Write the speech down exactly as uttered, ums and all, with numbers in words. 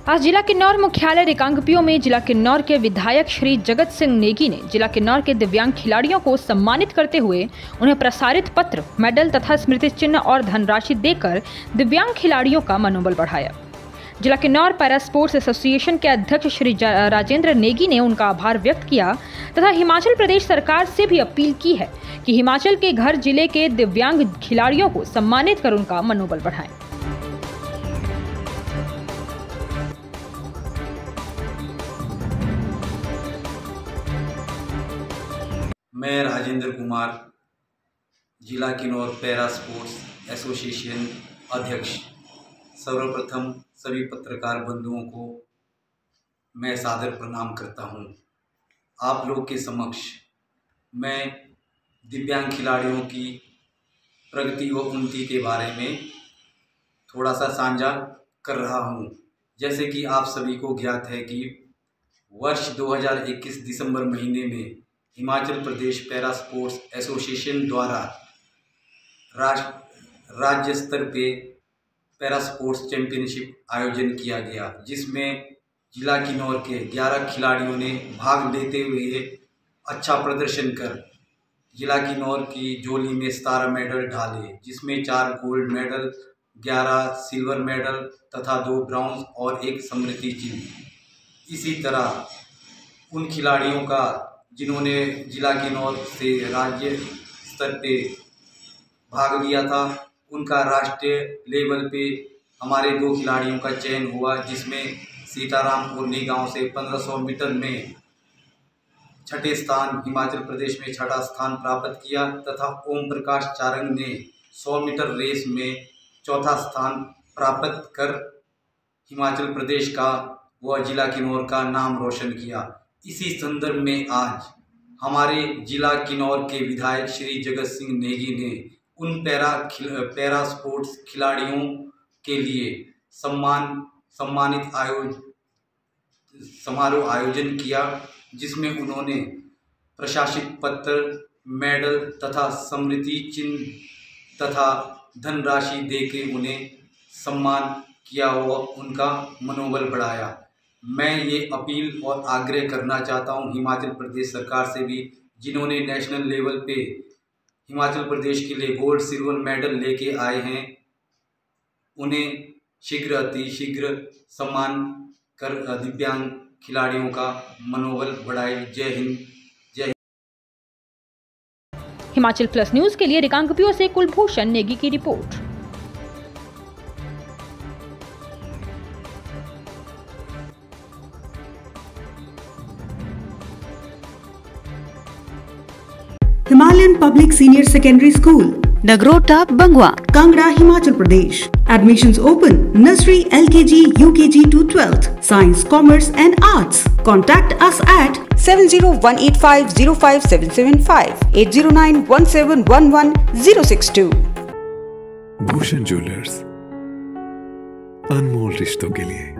आज जिला किन्नौर मुख्यालय रिकांगपिओ में जिला किन्नौर के विधायक श्री जगत सिंह नेगी ने जिला किन्नौर के दिव्यांग खिलाड़ियों को सम्मानित करते हुए उन्हें प्रसारित पत्र, मेडल तथा स्मृति चिन्ह और धनराशि देकर दिव्यांग खिलाड़ियों का मनोबल बढ़ाया। जिला किन्नौर पैरा स्पोर्ट्स एसोसिएशन के अध्यक्ष श्री राजेंद्र नेगी ने उनका आभार व्यक्त किया तथा हिमाचल प्रदेश सरकार से भी अपील की है कि हिमाचल के घर जिले के दिव्यांग खिलाड़ियों को सम्मानित कर उनका मनोबल बढ़ाएं। मैं राजेंद्र कुमार, जिला किन्नौर पैरा स्पोर्ट्स एसोसिएशन अध्यक्ष, सर्वप्रथम सभी पत्रकार बंधुओं को मैं सादर प्रणाम करता हूं। आप लोग के समक्ष मैं दिव्यांग खिलाड़ियों की प्रगति व उन्नति के बारे में थोड़ा सा साझा कर रहा हूं। जैसे कि आप सभी को ज्ञात है कि वर्ष दो हज़ार इक्कीस दिसंबर महीने में Himachal Pradesh para sports association द्वारा राष्ट्र राज्य स्तर पे पैरा स्पोर्ट्स चैंपियनशिप आयोजन किया गया, जिसमें जिला किन्नौर के ग्यारह खिलाड़ियों ने भाग लेते हुए अच्छा प्रदर्शन कर जिला किन्नौर की झोली में सतारह मेडल डाले, जिसमें चार गोल्ड मेडल, ग्यारह सिल्वर मेडल तथा दो ब्रॉन्ज और एक स्मृति चिन्ह। इसी तरह उन खिलाड़ियों का जिन्होंने जिला किन्नौर से राज्य स्तर पे भाग लिया था, उनका राष्ट्रीय लेवल पे हमारे दो खिलाड़ियों का चयन हुआ, जिसमें सीताराम उर्नी गांव से पंद्रह सौ मीटर में छठे स्थान, हिमाचल प्रदेश में छठा स्थान प्राप्त किया तथा ओम प्रकाश चारंग ने सौ मीटर रेस में चौथा स्थान प्राप्त कर हिमाचल प्रदेश का व जिला किन्नौर का नाम रोशन किया। इसी संदर्भ में आज हमारे जिला किन्नौर के विधायक श्री जगत सिंह नेगी ने उन पैरा पैरा स्पोर्ट्स खिलाड़ियों के लिए सम्मान सम्मानित आयोज समारोह आयोजन किया, जिसमें उन्होंने प्रशासित पत्र, मेडल तथा स्मृति चिन्ह तथा धनराशि देके उन्हें सम्मान किया व उनका मनोबल बढ़ाया। मैं ये अपील और आग्रह करना चाहता हूँ हिमाचल प्रदेश सरकार से भी, जिन्होंने नेशनल लेवल पे हिमाचल प्रदेश के लिए गोल्ड सिल्वर मेडल लेके आए हैं, उन्हें शीघ्र अति शीघ्र सम्मान कर दिव्यांग खिलाड़ियों का मनोबल बढ़ाए। जय हिंद, जय हिंद। हिमाचल प्लस न्यूज के लिए रिकांगपिओ से कुलभूषण नेगी की report. Himalayan Public Senior Secondary School, Nagrota, Bangwa, Kangra, Himachal Pradesh. Admissions open. Nursery, L K G, U K G to twelfth. Science, Commerce and Arts. Contact us at seven zero one eight five zero five seven seven five, eight zero nine one seven one one zero six two. Bhushan jewellers, अनमोल रिश्तों के लिए।